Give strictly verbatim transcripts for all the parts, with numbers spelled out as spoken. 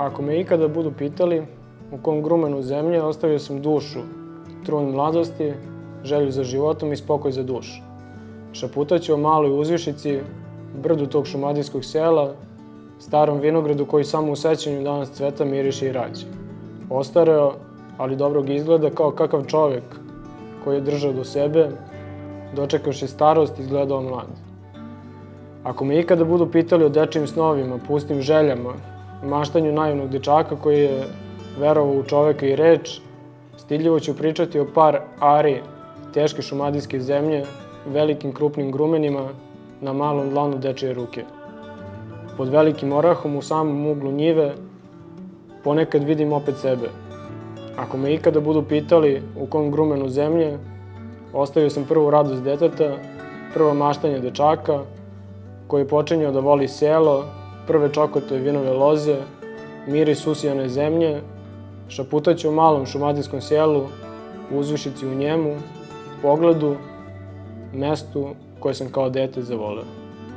Ako me ikada budu pitali u kom grumenu zemlje, ostavio sam dušu, trun mladosti, želju za životom i spokoj za dušu. Šaputaću o maloj uzvišici, brdu tog šumadijskog sela, starom vinogradu koji samo u sećanju danas cveta, miriše i rađe. Ostareo, ali dobrog izgleda kao kakav čovek koji je držao do sebe, dočekavši starost, izgledao mlad. Ako me ikada budu pitali o dečijim snovima, pustim željama, maštanju naivnog dečaka koji je verovao u čoveka i reč, stidljivo ću pričati o par ari teške šumadijske zemlje, velikim krupnim grumenima na malom dlanu dečije ruke. Pod velikim orahom u samom uglu njive ponekad vidim opet sebe. Ako me ikada budu pitali u kom grumenu zemlje, ostavio sam prvu radost deteta, prvo maštanje dečaka, koji je počinjao da voli selo, prve čokotove vinove loze, miris usijane zemlje, šaputaću o malom šumadijskom selu, uzvišici u njemu, pogledu, mestu koje sam kao dete zavoleo.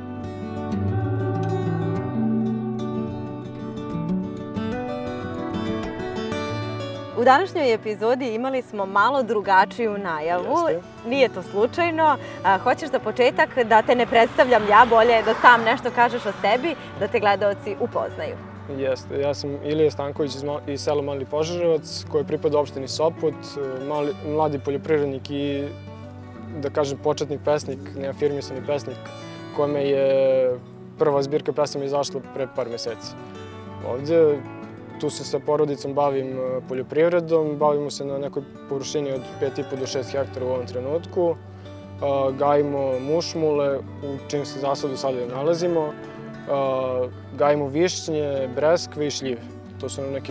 U današnjoj epizodi imali smo malo drugačiju najavu. Nije to slučajno. Hoćeš za početak da te ne predstavljam ja, bolje da sam nešto kažeš o sebi, da te gledaoci upoznaju. Jeste. Ja sam Ilija Stanković iz sela Mali Požarevac, koji pripada opštini Sopot, mladi poljoprivrednik i, da kažem, početnik pesnik, neafirmisani pesnik, kome je prva zbirka pesama izašla pre par meseci. Ovdje tu se sa porodicom bavim poljoprivredom, bavimo se na nekoj površini od pet i po do šest hektara u ovom trenutku. Gajimo mušmule, u čim se zasadu sada i nalazimo. Gajimo višnje, breskve i šljive. To su nam neke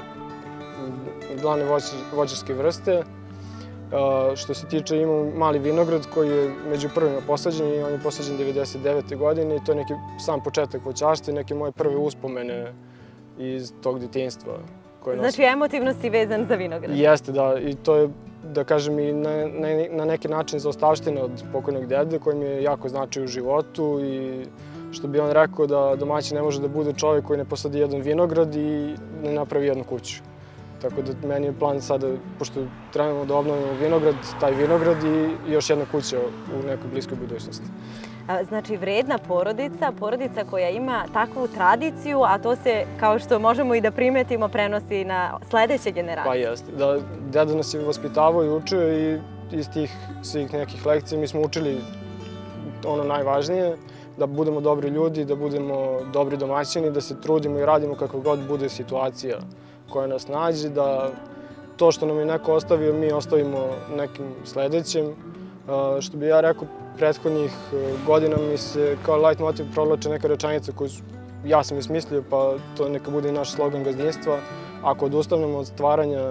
glavne voćarske vrste. Što se tiče, imamo mali vinograd koji je među prvima posađen i on je posađen devedeset devete godine i to je neki sam početak voćarstva i neke moje prve uspomene iz tog detinjstva. Znači, emotivno si vezan za vinograd? Jeste, da. I to je, da kažem, i na neki način zaostavština od pokojnog dede koji mi je jako značio u životu i što bi on rekao da domaćin ne može da bude čovjek koji ne posadi jedan vinograd i ne napravi jednu kuću. Tako da meni je plan sada, pošto trebamo da obnovimo vinograd, taj vinograd i još jedna kuća u nekoj bliskoj budućnosti. Znači, vredna porodica, porodica koja ima takvu tradiciju, a to se, kao što možemo i da primetimo, prenosi na sledeće generacije. Pa jeste. Deda nas je vaspitavao i učio i iz tih svih nekih lekcija mi smo učili ono najvažnije, da budemo dobri ljudi, da budemo dobri domaćini, da se trudimo i radimo kako god bude situacija koja nas nađe, da to što nam je neko ostavio, mi ostavimo nekim sledećem. Što bi ja rekao, prethodnih godina mi se kao light motiv provlače neka rečenica koju ja sam ismislio, pa to neka bude i naš slogan gazdinstva. Ako odustanemo od stvaranja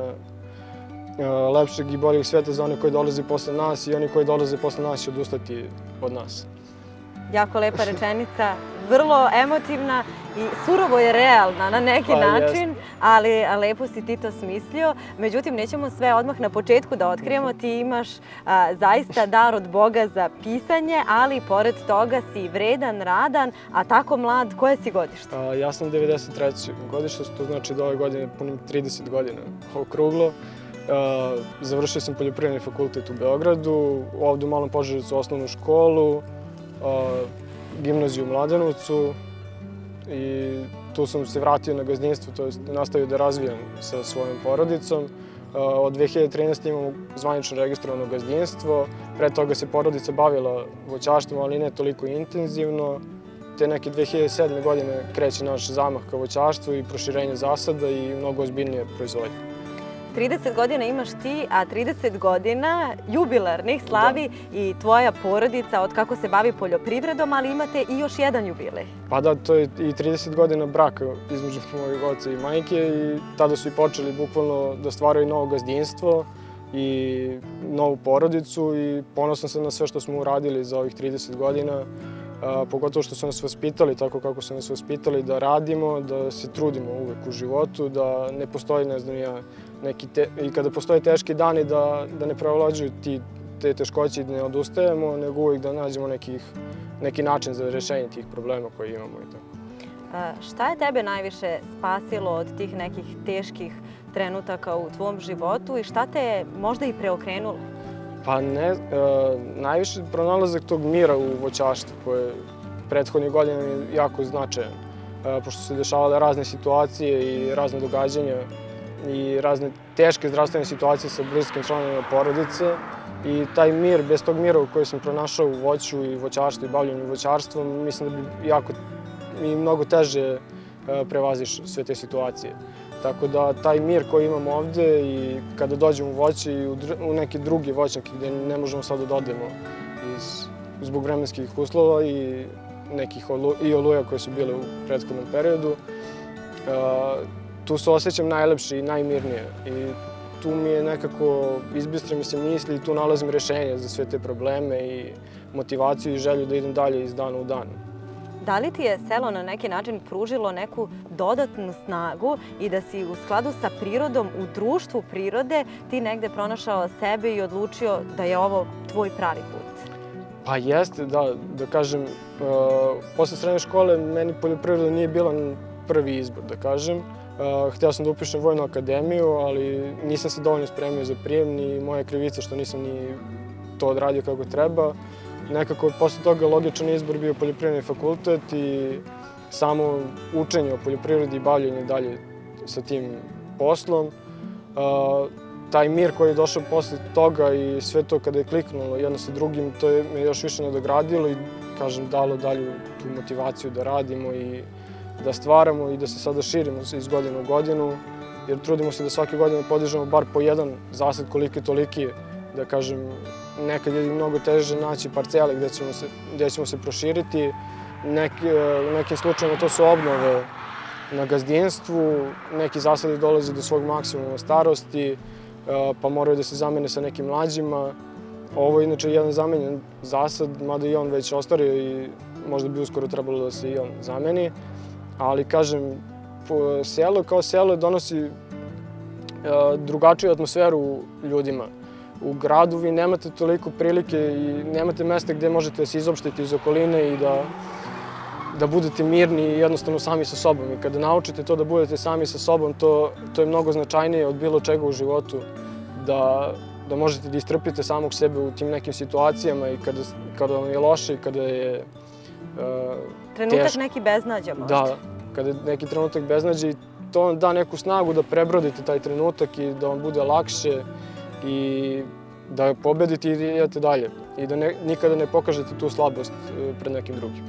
lepšeg i boljeg sveta za one koji dolaze posle nas i oni koji dolaze posle nas će odustati od nas. Jako lepa rečenica, vrlo emotivna i surovo je realna na neki način, ali lepo si ti to smislio. Međutim, nećemo sve odmah na početku da otkrijemo. Ti imaš zaista dar od Boga za pisanje, ali pored toga si vredan, radan, a tako mlad. Koje si godište? Ja sam devedeset treće godište, to znači da ove godine punim trideset godina okruglo. Završio sam poljoprivredni fakultet u Beogradu, ovdje u Malom Požarevcu osnovnu školu, gimnaziju u Mladenovcu i tu sam se vratio na gazdinstvo, to je nastavio da razvijam sa svojom porodicom. Od dve hiljade trinaeste. imamo zvanično registrovano gazdinstvo, pre toga se porodica bavila voćarstvom, ali ne toliko intenzivno. Te neke dve hiljade sedme. godine kreće naš zamah ka voćarstvu i proširenje zasada i mnogo ozbiljnije proizvodnje. trideset godina imaš ti, a trideset godina jubilarnih slavi i tvoja porodica od kako se bavi poljoprivredom, ali imate i još jedan jubilej. Pa da, to je i trideset godina braka između mojeg oca i majke i tada su i počeli bukvalno da stvaraju novo gazdinstvo i novu porodicu i ponosan sam na sve što smo uradili za ovih trideset godina, pogotovo što su nas vaspitali tako kako su nas vaspitali da radimo, da se trudimo uvek u životu, da ne postoji, ne znam ja, i kada postoje teški dani da ne prevlađuju te teškoće i da ne odustajemo, nego uvijek da nađemo neki način za rešenje tih problema koje imamo i tako. Šta je tebe najviše spasilo od tih nekih teških trenutaka u tvom životu i šta te je možda i preokrenulo? Pa ne, najviše pronalazak tog mira u voćarstvu koje prethodnih godina je jako značajan. Pošto su se dešavale razne situacije i razne događanja i razne teške zdravstvene situacije sa bliskim članovima porodice. I taj mir, bez tog mira u koji sam pronašao u voću i voćarstvu i bavljanju voćarstvom, mislim da bi jako i mnogo teže prevaziš sve te situacije. Tako da taj mir koji imamo ovde i kada dođemo u voće i u neke druge voćnjake gde ne možemo sad da odemo zbog vremenskih uslova i nekih i oluja koje su bile u prethodnom periodu, tu se osjećam najlepše i najmirnije. I tu mi je nekako izbistre mi se misli i tu nalazim rešenje za sve te probleme i motivaciju i želju da idem dalje iz dana u dan. Da li ti je selo na neki način pružilo neku dodatnu snagu i da si u skladu sa prirodom, u društvu prirode, ti negde pronašao sebe i odlučio da je ovo tvoj pravi put? Pa jeste, da, da kažem, posle srednje škole meni poljoprivreda nije bila prvi izbor, da kažem. Hteo sam da upišem Vojnu akademiju, ali nisam se dovoljno spremio za prijem, ni moja krivica što nisam ni to odradio kako treba. Nekako posle toga logičan izbor bio poljoprivredni fakultet i samo učenje o poljoprivredi i bavljenje dalje sa tim poslom. Taj mir koji je došao posle toga i sve to kada je kliknulo jedno sa drugim, to je me još više nadogradilo i, kažem, dalo dalju tu motivaciju da radimo i da stvaramo i da se sada širimo iz godine u godinu, jer trudimo se da svake godine podižemo bar po jedan zasad koliki toliki, da kažem, nekad je mnogo teže naći parcele gde ćemo se, gde ćemo se proširiti. Neki, u nekim slučajima to su obnove na gazdinstvu, neki zasadi dolaze do svog maksimuma starosti, pa moraju da se zamene sa nekim mlađima. Ovo je inače jedan zamenjen zasad, mada i on već ostario i možda bi uskoro trebalo da se i on zameni. Ali, kažem, selo kao selo donosi drugačiju atmosferu ljudima. U gradu vi nemate toliko prilike i nemate mesta gde možete da se izopštite iz okoline i da, da budete mirni i jednostavno sami sa sobom. I kada naučite to da budete sami sa sobom, to, to je mnogo značajnije od bilo čega u životu. Da, da možete da istrpite samog sebe u tim nekim situacijama i kada, kada vam je loše i kada je uh, Trenutak teško. Neki beznađa možda. Da, kada je neki trenutak beznađa i to vam da neku snagu da prebrodite taj trenutak i da vam bude lakše i da pobedite i idete dalje i da ne, nikada ne pokažete tu slabost pred nekim drugim.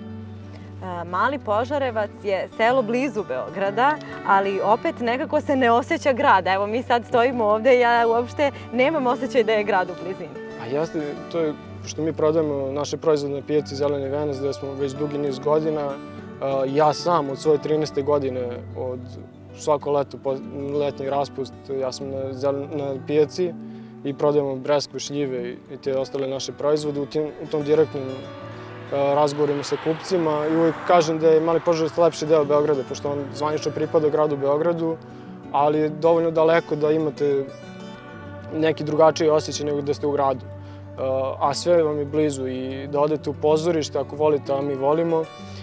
Mali Požarevac je selo blizu Beograda, ali opet nekako se ne osjeća grad. Evo, mi sad stojimo ovde i ja uopšte nemam osjećaj da je grad u blizini. A jeste, to je što mi prodajemo naše proizvode na pijaci Zeleni Venac, gde smo već dugi niz godina. Ja sam od svoje trinaeste godine, od svako leto, letnji raspust, ja sam na, na pijaci i prodajemo breskve, šljive i te ostale naše proizvode u, tim, u tom direktnom razgovorima sa kupcima i uvijek kažem da je Mali Požarevac lepši deo Beograda, pošto on zvanično pripada gradu Beogradu, ali je dovoljno daleko da imate neki drugačiji osjećaj nego da ste u gradu. A sve vam je blizu i da odete u pozorište ako volite, a mi volimo,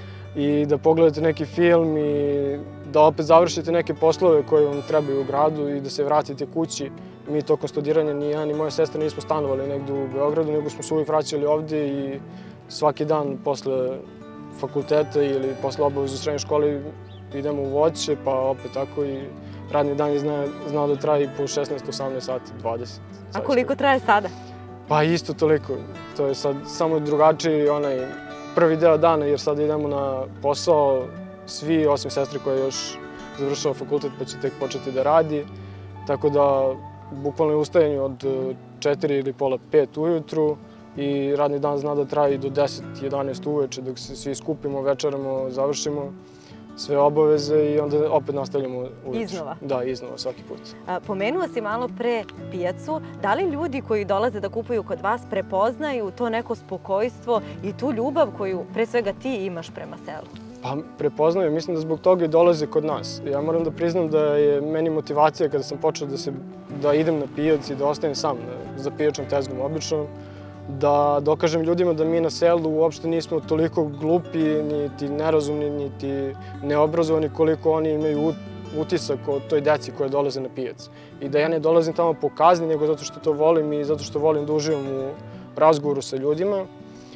i da pogledate neki film i da opet završite neke poslove koje vam trebaju u gradu i da se vratite kući. Mi tokom studiranja ni ja ni moja sestra nismo stanovali negde u Beogradu, nego smo se uvijek vraćali ovde i svaki dan posle fakulteta ili posle obaveza u srednjoj školi idemo u voće, pa opet tako i radni dan je znao, znao da traje i po šesnaest osamnaest sati, dvadeset. A koliko traje sada? Pa isto toliko. To je sad samo drugačiji onaj prvi deo dana, jer sad idemo na posao, svi osim sestre koja je još završila fakultet pa će tek početi da radi. Tako da, bukvalno je ustajanje od četiri ili pola pet ujutru i radni dan zna da traje do deset jedanaest uveče dok se svi skupimo, večeramo, završimo sve obaveze i onda opet nastavljamo uveče. Iznova? Da, iznova, svaki put. Pomenuo si malo pre pijacu. Da li ljudi koji dolaze da kupuju kod vas prepoznaju to neko spokojstvo i tu ljubav koju pre svega ti imaš prema selu? Pa prepoznaju, mislim da zbog toga i dolaze kod nas. Ja moram da priznam da je meni motivacija kada sam počeo da, se, da idem na pijac i da ostajem sam za pijačnom tezgom obično, da dokažem ljudima da mi na selu uopšte nismo toliko glupi, niti nerazumni, niti neobrazovani koliko oni imaju utisak o toj deci koja dolaze na pijac. I da ja ne dolazim tamo po kazni, nego zato što to volim i zato što volim da uživam u razgovoru sa ljudima.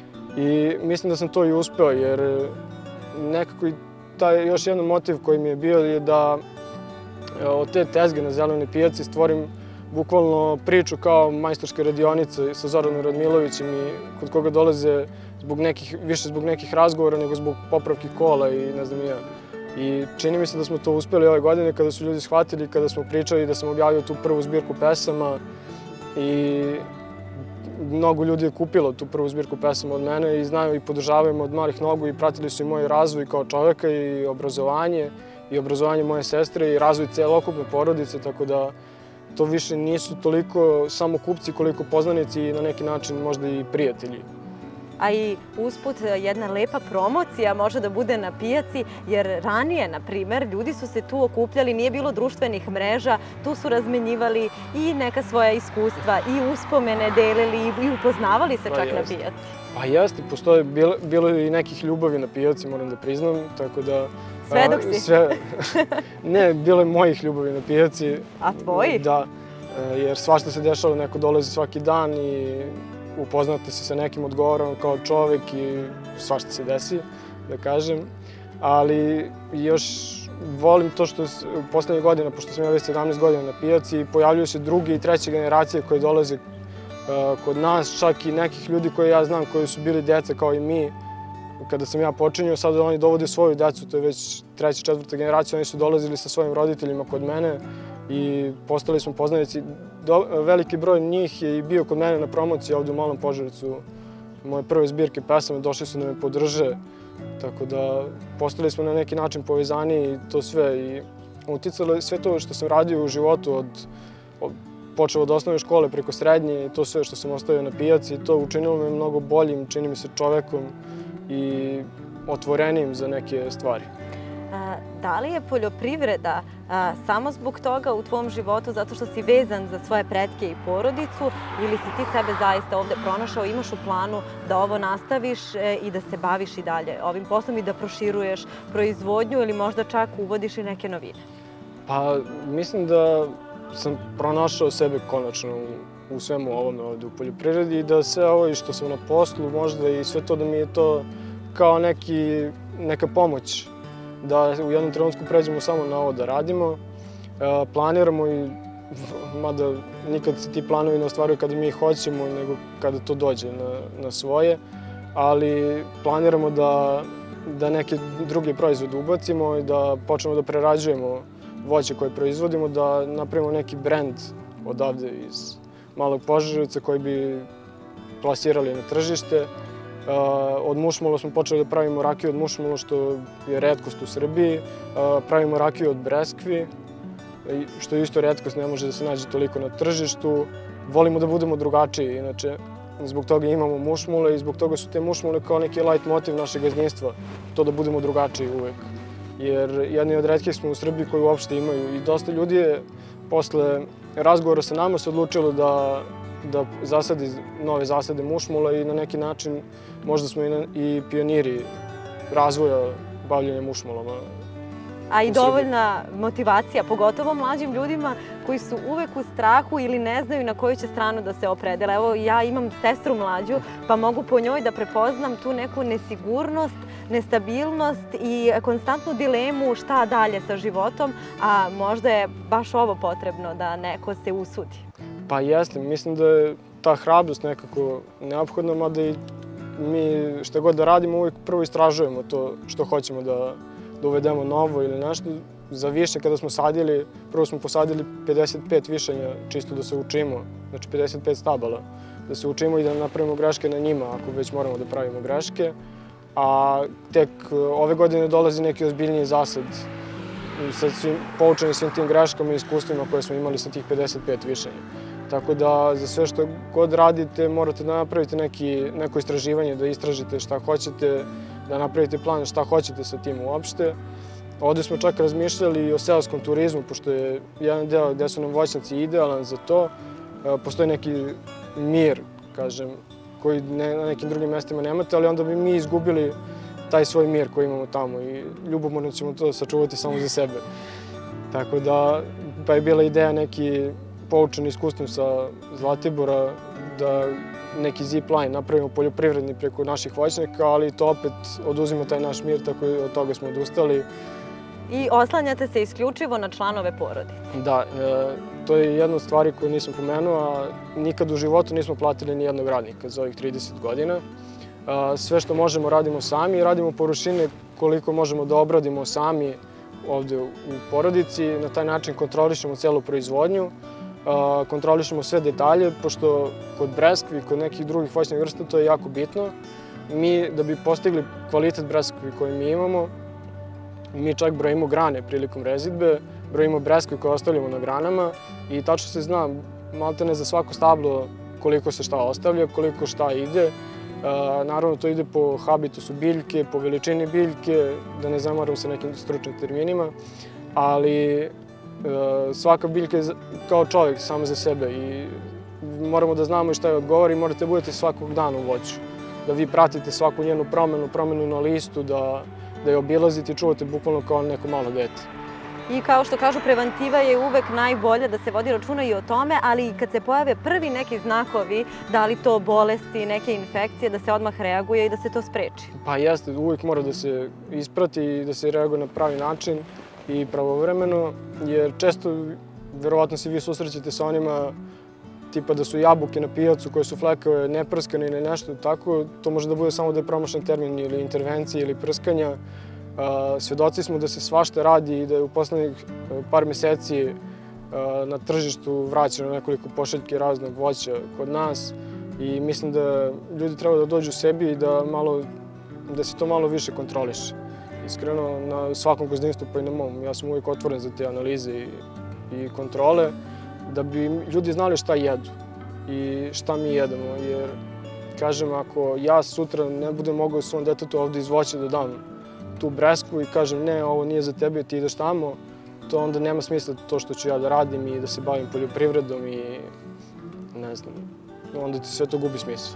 I mislim da sam to i uspeo, jer nekako i taj još jedan motiv koji mi je bio je da od te tezge na zelenoj pijaci stvorim bukvalno priču kao majstorske radionice sa Zoranom Radmilovićem i kod koga dolaze zbog nekih, više zbog nekih razgovora nego zbog popravki kola i ne znam ja. I čini mi se da smo to uspeli ove godine kada su ljudi shvatili, kada smo pričali da sam objavio tu prvu zbirku pesama i mnogo ljudi je kupilo tu prvu zbirku pesama od mene i znaju i podržavaju me od malih nogu i pratili su i moj razvoj kao čoveka i obrazovanje i obrazovanje moje sestre i razvoj celokupne porodice, tako da to više nisu toliko samo kupci koliko poznanici i na neki način možda i prijatelji. A i usput jedna lepa promocija može da bude na pijaci, jer ranije, na primer, ljudi su se tu okupljali, nije bilo društvenih mreža, tu su razmenjivali i neka svoja iskustva, i uspomene delili i upoznavali se čak na pijaci. Pa jeste, postoje, bilo je i nekih ljubavi na pijaci, moram da priznam, tako da... Svedok si? Sve, ne, bilo je mojih ljubavi na pijaci. A tvoji? Da, jer svašta se dešava, neko dolazi svaki dan i upoznate se sa nekim odgovorom kao čovek i svašta se desi, da kažem. Ali još volim to što poslednje godine, pošto sam ja već sedamnaest godina na pijaci, pojavljuju se druge i treće generacije koje dolaze kod nas, čak i nekih ljudi koje ja znam koji su bili deca kao i mi. Kada sam ja počinio, sada oni dovode svoju decu, to je već treća, četvrta generacija, oni su dolazili sa svojim roditeljima kod mene i postali smo poznanici. Veliki broj njih je i bio kod mene na promociji ovde u Malom Požarevcu, moje prve zbirke pesama, došli su da me podrže, tako da postali smo na neki način povezani i to sve. I uticalo je sve to što sam radio u životu, od, od, počeo od osnovne škole preko srednje i to sve što sam ostavio na pijaci, to učinilo me mnogo boljim, čini mi se čovekom i otvorenim za neke stvari. Da li je poljoprivreda samo zbog toga u tvom životu, zato što si vezan za svoje pretke i porodicu, ili si ti sebe zaista ovde pronašao, imaš u planu da ovo nastaviš i da se baviš i dalje ovim poslom i da proširuješ proizvodnju ili možda čak uvodiš i neke novine? Pa mislim da sam pronašao sebe konačno u svemu ovome ovde u poljoprivredi i da sve ovo i što sam na poslu možda i sve to da mi je to kao neki, neka pomoć da u jednom trenutku pređemo samo na ovo da radimo. E, planiramo i, mada nikad se ti planovi ne ostvaruju kada mi hoćemo, nego kada to dođe na, na svoje, ali planiramo da, da neke druge proizvode ubacimo i da počnemo da prerađujemo voće koje proizvodimo, da napravimo neki brend odavde iz Malog Požarevca koji bi plasirali na tržište. Od mušmula smo počeli da pravimo rakiju od mušmula, što je retkost u Srbiji. Pravimo rakiju od breskvi, što je isto retkost, ne može da se nađe toliko na tržištu. Volimo da budemo drugačiji, inače zbog toga imamo mušmule i zbog toga su te mušmule kao neki light motiv našeg gazdinstva, to da budemo drugačiji uvek. Jer jedni od retkih smo u Srbiji koji uopšte imaju i dosta ljudi je posle razgovora sa nama se odlučilo da da zasadi nove zasade mušmula i na neki način možda smo i pioniri razvoja bavljenja mušmulama. A i dovoljna motivacija, pogotovo mlađim ljudima koji su uvek u strahu ili ne znaju na koju će stranu da se opredele. Evo, ja imam sestru mlađu, pa mogu po njoj da prepoznam tu neku nesigurnost, nestabilnost i konstantnu dilemu šta dalje sa životom, a možda je baš ovo potrebno da neko se usudi. Pa jeste, mislim da je ta hrabrost nekako neophodna, mada i mi šta god da radimo uvijek prvo istražujemo to što hoćemo da, da uvedemo novo ili nešto. Za višnje kada smo sadili, prvo smo posadili pedeset pet višanja čisto da se učimo, znači pedeset pet stabala, da se učimo i da napravimo greške na njima ako već moramo da pravimo greške. A tek ove godine dolazi neki ozbiljniji zasad, sad svim, poučeni svim tim greškama i iskustvima koje smo imali sa tih pedeset pet višanja. Tako da za sve što god radite morate da napravite neki, neko istraživanje, da istražite šta hoćete, da napravite plan šta hoćete sa tim uopšte. Ovde smo čak razmišljali i o seoskom turizmu, pošto je jedan deo gde su nam voćnjaci idealan za to. Postoji neki mir, kažem, koji na nekim drugim mestima nemate, ali onda bi mi izgubili taj svoj mir koji imamo tamo i ljubomorno ćemo to sačuvati samo za sebe. Tako da, pa je bila ideja neki poučen iskustvom sa Zlatibora da neki zip line napravimo poljoprivredni preko naših voćnjaka, ali to opet oduzima taj naš mir, tako i od toga smo odustali. I oslanjate se isključivo na članove porodice. Da, to je jedna od stvari koju nisam pomenuo, a nikad u životu nismo platili ni jednog radnika za ovih trideset godina. Sve što možemo radimo sami, radimo površine koliko možemo da obradimo sami ovde u porodici. Na taj način kontrolišemo celu proizvodnju, kontrolišemo sve detalje, pošto kod breskvi, kod nekih drugih voćnih vrsta, to je jako bitno. Mi, da bi postigli kvalitet breskvi koji mi imamo, mi čak brojimo grane prilikom rezidbe, brojimo breskve koje ostavljamo na granama i tačno se zna, maltene za svako stablo koliko se šta ostavlja, koliko šta ide. Naravno, to ide po habitusu biljke, po veličini biljke, da ne zamaram se nekim stručnim terminima, ali svaka biljka je kao čovjek sama za sebe i moramo da znamo i šta je odgovor i morate budete svakog dana u voću. Da vi pratite svaku njenu promenu, promenu na listu, da da je obilazite i čuvate bukvalno kao neko malo dete. I kao što kažu, preventiva je uvek najbolja, da se vodi računa i o tome, ali i kad se pojave prvi neki znakovi, da li to bolesti, neke infekcije, da se odmah reaguje i da se to spreči. Pa jeste, uvijek mora da se isprati i da se reaguje na pravi način i pravovremeno, jer često, verovatno se vi susrećete sa onima tipa da su jabuke na pijacu koje su flekave neprskane ili nešto tako, to može da bude samo da je promašen termin ili intervencije ili prskanja. Svedoci smo da se svašta radi i da je u poslednjih par meseci na tržištu vraćeno nekoliko pošiljki raznog voća kod nas i mislim da ljudi treba da dođu u sebi i da, malo, da se to malo više kontroliše. Iskreno, na svakom gazdinstvu pa i na mom, ja sam uvijek otvoren za te analize i, i kontrole, da bi ljudi znali šta jedu i šta mi jedemo, jer, kažem, ako ja sutra ne budem mogao svom detetu ovde iz voća da dam tu breskvu i kažem ne, ovo nije za tebe, ti ideš tamo, to onda nema smisla to što ću ja da radim i da se bavim poljoprivredom i ne znam, onda ti sve to gubi smisla.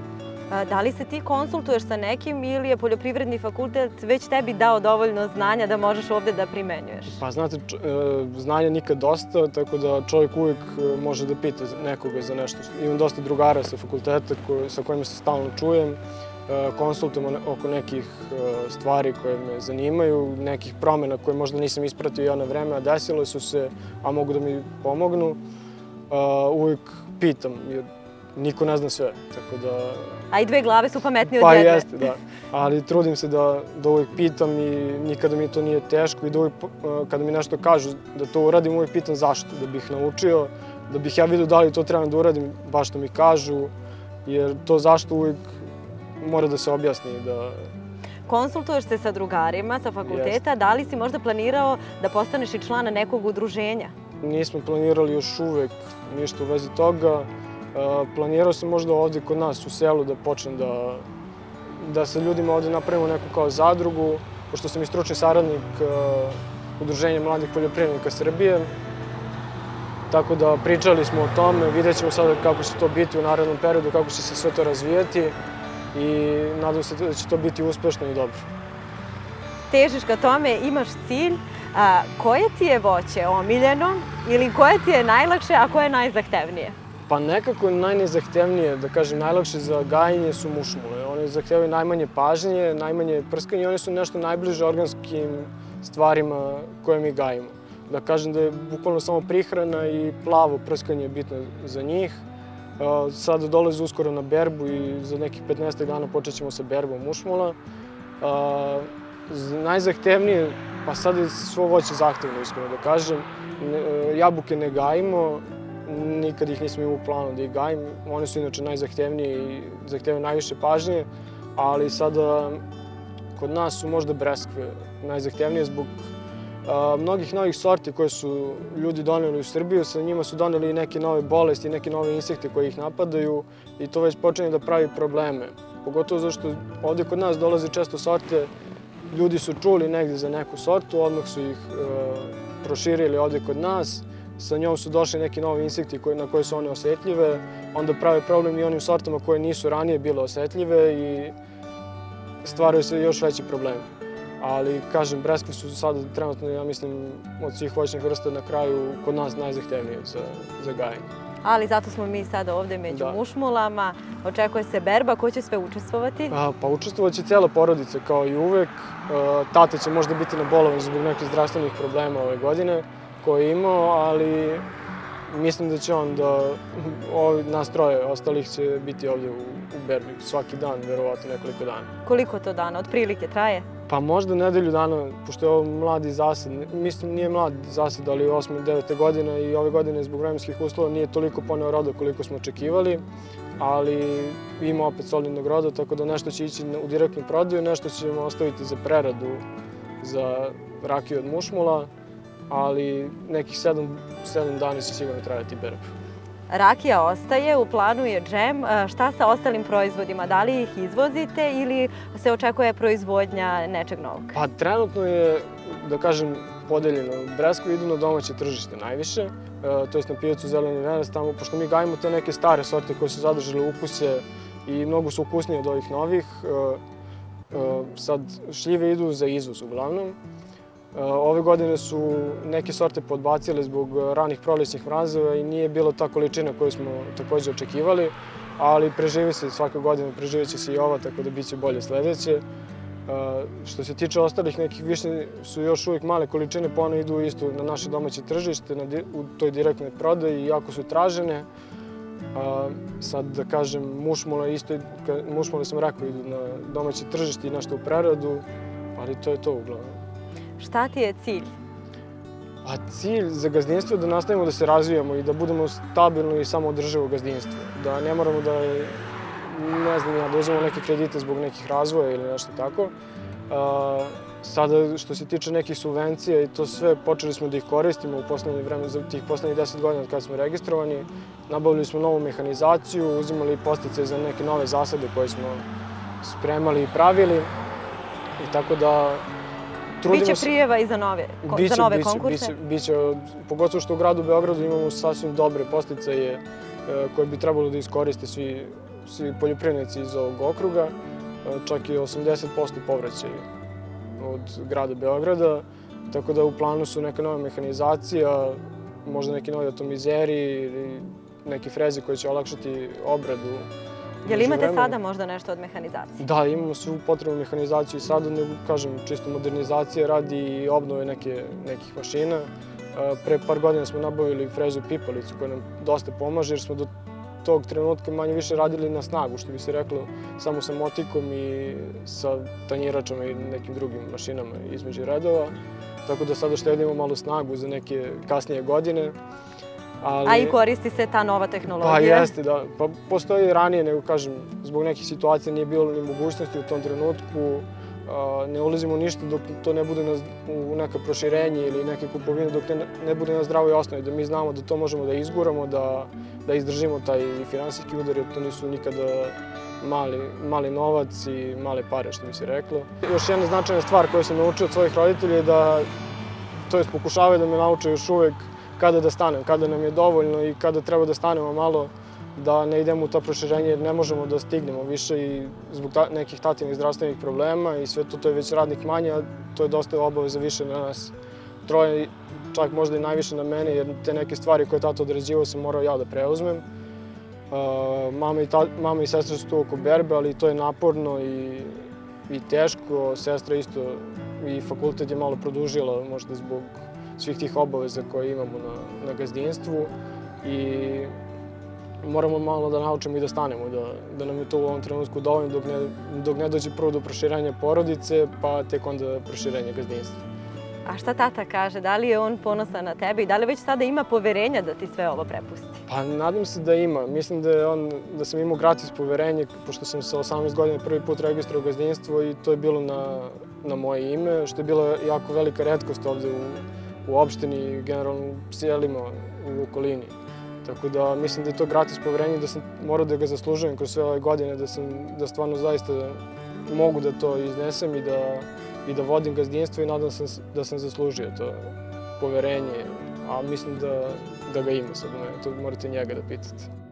Da li se ti konsultuješ sa nekim ili je poljoprivredni fakultet već tebi dao dovoljno znanja da možeš ovde da primenjuješ? Pa znate, znanja nikad dosta, tako da čovjek uvijek može da pita nekoga za nešto. Imam dosta drugara sa fakulteta sa kojima se stalno čujem, konsultujemo oko nekih stvari koje me zanimaju, nekih promjena koje možda nisam ispratio ja na vreme, a desile su se, a mogu da mi pomognu. Uvijek pitam, jer niko ne zna sve, tako da... A i dve glave su pametnije od jedne. Pa jeste, da. Ali trudim se da, da uvijek pitam i nikada mi to nije teško i da uvijek, kada mi nešto kažu da to uradim, uvijek pitam zašto, da bih naučio, da bih ja vidio da li to trebam da uradim, baš što mi kažu, jer to zašto uvijek mora da se objasni. Da... Konsultuješ se sa drugarima sa fakulteta, yes. Da li si možda planirao da postaneš i člana nekog udruženja? Nismo planirali još uvek ništa u vezi toga. Planirao sam možda ovde kod nas u selu da počnem da, da sa ljudima ovde napravimo neku kao zadrugu, pošto sam i stručni saradnik Udruženja mladih poljoprivrednika Srbije. Tako da pričali smo o tome, vidjet ćemo sada kako će to biti u narednom periodu, kako će se sve to razvijeti i nadam se da će to biti uspešno i dobro. Težiš ka tome, imaš cilj. A, koje ti je voće omiljeno ili koje ti je najlakše, a koje je najzahtevnije? Pa nekako najnezahtevnije, da kažem, najlakše za gajenje su mušmule. One zahtevaju najmanje pažnje, najmanje prskanje i one su nešto najbliže organskim stvarima koje mi gajimo. Da kažem da je bukvalno samo prihrana i plavo prskanje bitno za njih. Sada dolaze uskoro na berbu i za nekih petnaest dana počet ćemo sa berbom mušmula. Najzahtevnije, pa sad je svo voće zahtevno, iskreno da kažem. Jabuke ne gajimo, nikad ih nisam imao u planu da ih gajim. One su inače najzahtevnije i zahtevaju najviše pažnje, ali sada kod nas su možda breskve najzahtevnije zbog mnogih novih sorti koje su ljudi doneli u Srbiju. Sa njima su doneli i neke nove bolesti, neke nove insekte koje ih napadaju i to već počinje da pravi probleme. Pogotovo zašto ovde kod nas dolaze često sorte, ljudi su čuli negde za neku sortu, odmah su ih proširili ovde kod nas sa njom su došli neki novi insekti na koje su one osetljive, onda prave problem i onim sortama koje nisu ranije bile osetljive i stvaraju se još veći problemi. Ali, kažem, breskve su sada trenutno, ja mislim, od svih voćnih vrsta na kraju kod nas najzahtevnije za, za gajanje. Ali zato smo mi sada ovde među mušmulama. Očekuje se berba. Ko će sve učestvovati? A, pa učestvovat će cijela porodica, kao i uvek. Tata će možda biti na bolovanju zbog nekih zdravstvenih problema ove godine koje je imao, ali mislim da će on da, ovi nas troje ostalih će biti ovdje u, u berbi svaki dan, verovatno nekoliko dana. Koliko to dana otprilike traje? Pa možda nedelju dana, pošto je ovo mladi zasad, mislim nije mlad zasad, ali osme devete godine i ove godine zbog vremenskih uslova nije toliko poneo roda koliko smo očekivali, ali ima opet solidnog roda, tako da nešto će ići u direktnu prodaju, nešto ćemo ostaviti za preradu za rakiju od mušmula, ali nekih sedam, sedam dana će sigurno trajati berb. Rakija ostaje, u planu je džem. Šta sa ostalim proizvodima? Da li ih izvozite ili se očekuje proizvodnja nečeg novog? Pa trenutno je, da kažem, podeljeno. Breskve idu na domaće tržište najviše, to je na pijacu Zeleni Venac, tamo, pošto mi gajimo te neke stare sorte koje su zadržale ukuse i mnogo su ukusnije od ovih novih. Sad, šljive idu za izvoz uglavnom. Ove godine su neke sorte podbacile zbog ranih prolećnih mrazeva i nije bila ta količina koju smo takođe očekivali, ali preživi se svake godine, preživeće se i ova, tako da bit će bolje sledeće. Što se tiče ostalih nekih višnje su još uvijek male količine, pa one idu isto na naše domaće tržište, u toj direktnoj prodaji, jako su tražene. Sad, da kažem, mušmule isto, mušmule sam rekao, idu na domaće tržište i nešto u preradu, ali to je to uglavnom. Šta ti je cilj? A cilj za gazdinstvo je da nastavimo da se razvijamo i da budemo stabilno i samoodrživo gazdinstvo. Da ne moramo da, ne znam ja, da uzmemo neke kredite zbog nekih razvoja ili nešto tako. Sada, što se tiče nekih subvencija i to sve, počeli smo da ih koristimo u poslednje vreme, za tih poslednjih deset godina od kada smo registrovani. Nabavili smo novu mehanizaciju, uzimali postice za neke nove zasade koje smo spremali i pravili. I tako da Biće prijeva i za nove konkurse? Biće, pogotovo što u gradu Beogradu imamo sasvim dobre posticaje koje bi trebalo da iskoriste svi poljoprivrednici iz ovog okruga. Čak i osamdeset posto povraćaj od grada Beograda. Tako da u planu su neka nova mehanizacija, možda neki novi atomizeri ili neki frezi koji će olakšati obradu. Je li imate sada možda nešto od mehanizacije? Da, imamo svu potrebnu mehanizaciju i sada, nego kažem, čisto modernizacije radi i obnove nekih mašina. Pre par godina smo nabavili frezu pipalicu koja nam dosta pomaže jer smo do tog trenutka manje više radili na snagu, što bi se reklo, samo sa motikom i sa tanjiračama i nekim drugim mašinama između redova. Tako da sada štedimo malo snagu za neke kasnije godine. A i koristi se ta nova tehnologija? Pa jeste, da. Pa postoji ranije, nego kažem, zbog nekih situacija nije bilo ni mogućnosti u tom trenutku. Ne ulazimo ništa dok to ne bude u neka proširenje ili neke kupovine, dok ne bude na zdravoj osnovi, da mi znamo da to možemo da izguramo, da izdržimo taj finansijski udar, jer to nisu nikada mali novac i male pare, što bi se reklo. Još jedna značajna stvar koju sam naučio od svojih roditelja je da, to jest pokušavaju da me nauče još uvek kada da stanem, kada nam je dovoljno i kada treba da stanemo malo, da ne idemo u to proširenje jer ne možemo da stignemo više i zbog nekih tatinih zdravstvenih problema i sve to, to je već radnik manje, a to je dosta obaveza više na nas troje, čak možda i najviše na mene, jer te neke stvari koje je tata određivao sam morao ja da preuzmem. Mama i sestra su tu oko berbe, ali to je naporno i teško. Sestra isto i fakultet je malo produžila, možda zbog svih tih obaveza koje imamo na gazdinstvu i moramo malo da naučimo i da stanemo, da nam je to u ovom trenutku dovoljno dok ne dođe prvo do proširenja porodice, pa tek onda proširenja gazdinstva. A šta tata kaže? Da li je on ponosan na tebe i da li već sada ima poverenja da ti sve ovo prepusti? Pa nadam se da ima. Mislim da sam imao gratis poverenje, pošto sam sa osamnaest godina prvi put registrovao gazdinstvo i to je bilo na moje ime, što je bila jako velika retkost ovde u opštini, generalno u selima u okolini. Tako da mislim da je to gratis poverenje, da sam morao da ga zaslužujem kroz sve ove godine, da stvarno zaista mogu da to iznesem i da vodim gazdinstvo i nadam se da sam zaslužio to poverenje a mislim da, da ga ima sad, ne, to morate njega da pitate.